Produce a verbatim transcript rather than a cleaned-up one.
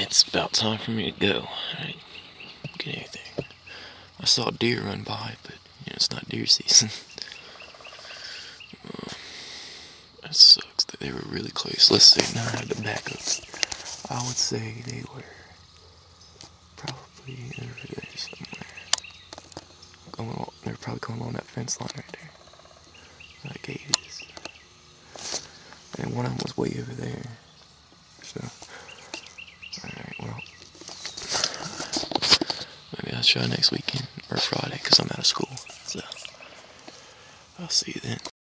it's about time for me to go. I didn't get anything. I saw a deer run by, but you know, it's not deer season. uh, that sucks that they were really close. Let's see, now I have the back up. I would say they were probably over there somewhere. Going along, they're probably going along that fence line right there. Where that gate is. And one of them was way over there. So, alright, well, maybe I'll try next weekend or Friday because I'm out of school. So, I'll see you then.